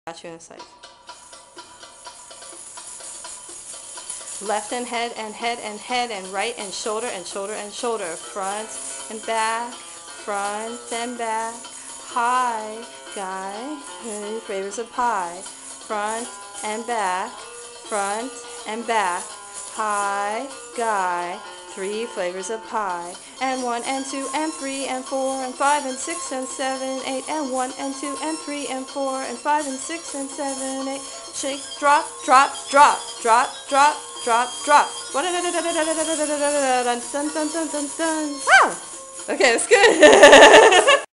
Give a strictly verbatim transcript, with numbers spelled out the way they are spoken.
Got you in a sight. Left and head and head and head and right and shoulder and shoulder and shoulder. Front and back, front and back. High, guy, three flavors of pie. Front and back, front and back. High, guy, three flavors of pie. And one and two and three and four and five and six and seven, eight and one and two and three and four and five and six and seven, eight. Shake, drop, drop, drop, drop, drop, drop, drop. Wow. Okay, that's good.